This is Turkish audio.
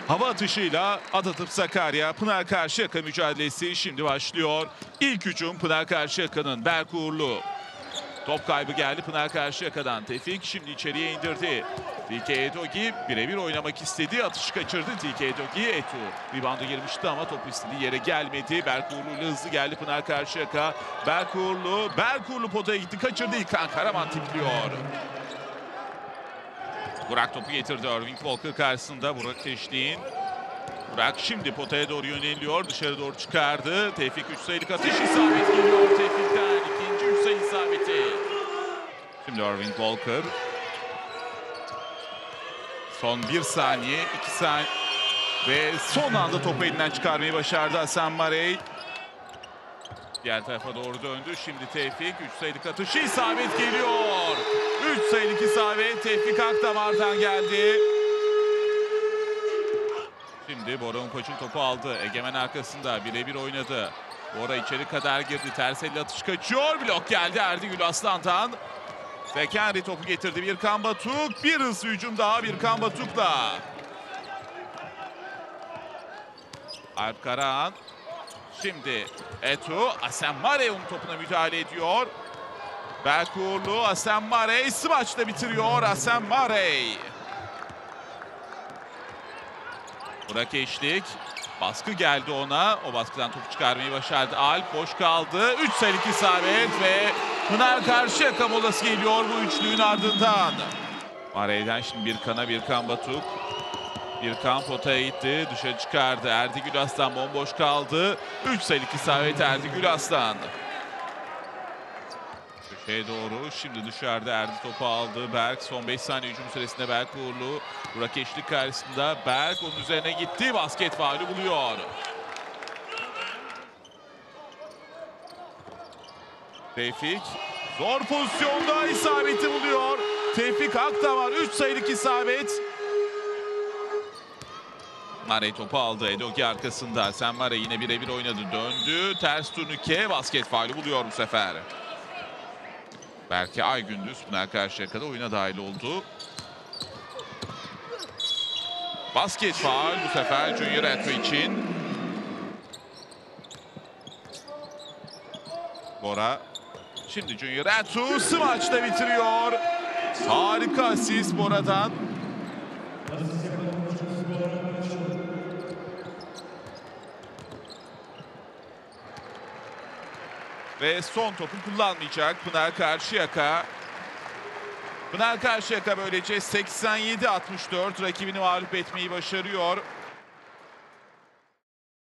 Hava atışıyla Atatıp Sakarya Pınar Karşıyaka mücadelesi şimdi başlıyor. İlk hücum Pınar Karşıyaka'nın. Berk Uğurlu. Top kaybı geldi Pınar Karşıyaka'dan. Tevfik şimdi içeriye indirdi. TK Edogi birebir oynamak istedi. Atışı kaçırdı TK Edogi. Etu rebound'a girmişti ama top istediği yere gelmedi. Berk Uğurlu ile hızlı geldi Pınar Karşıyaka. Berk Uğurlu potaya gitti. Kaçırdı. İlkan Karaman tipliyor. Burak topu getirdi Irving Walker karşısında. Burak Teşliğin. Burak şimdi potaya doğru yöneliyor. Dışarı doğru çıkardı. Tevfik 3 sayılık atış isabet geliyor Tevfik'ten. İkinci 3 sayı isabeti. Şimdi Irving Walker. Son 1 saniye, 2 saniye. Ve son anda topu elinden çıkarmayı başardı Hasan Marey. Diğer tarafa doğru döndü. Şimdi Tevfik 3 sayılık atışı isabet geliyor. 3 sayılık isabet Tevfik Akdamar'dan geldi. Şimdi Bora Umpaç'ın topu aldı. Egemen arkasında birebir oynadı. Bora içeri kadar girdi. Ters elle atış kaçıyor. Blok geldi Erdigül Aslan'dan. Fekari topu getirdi. Birkan Batuk. Bir hızlı hücum daha Birkan Batuk'la. Alp Karahan. Şimdi Etu. Asem Marey onun topuna müdahale ediyor. Berk Uğurlu. Asem Marey smaçla bitiriyor. Asem Marey. Burak Eşlik. Baskı geldi ona. O baskıdan topu çıkarmayı başardı. Alp boş kaldı. 3 sayılık isabet ve Pınar Karşıyaka molası geliyor bu üçlüğün ardından. Marey'den şimdi Birkan Batuk. Birkan potaya gitti. Dışarı çıkardı. Erdigül Aslan bomboş kaldı. 3 sayılık isabet Erdigül Aslan. Köşeye doğru. Şimdi dışarıda Erdi topu aldı. Berk son 5 saniye hücum süresinde Berk Uğurlu. Burak Eşlik karşısında. Berk onun üzerine gitti. Basket faulü buluyor. Tevfik zor pozisyonda isabeti buluyor. Tevfik Akdamar 3 sayılık isabet. Marey topu aldı. Edogi arkasında. Sen Marey yine birebir oynadı. Döndü. Ters turnike. Basket faulü buluyor bu sefer. Berke Aygündüz Pınar Karşıyaka'da oyuna dahil oldu. Basket faul bu sefer Junior Etu için. Bora. Şimdi Junior Etu smaçla bitiriyor. Harika asist Bora'dan. Ve son topu kullanmayacak Pınar Karşıyaka. Pınar Karşıyaka böylece 87-64 rakibini mağlup etmeyi başarıyor.